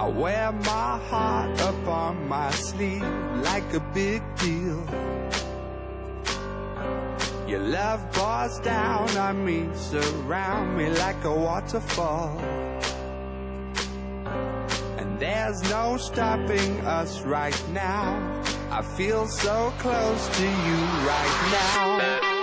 I wear my heart up on my sleeve like a big deal. Your love pours down on me, surround me like a waterfall. And there's no stopping us right now. I feel so close to you right now.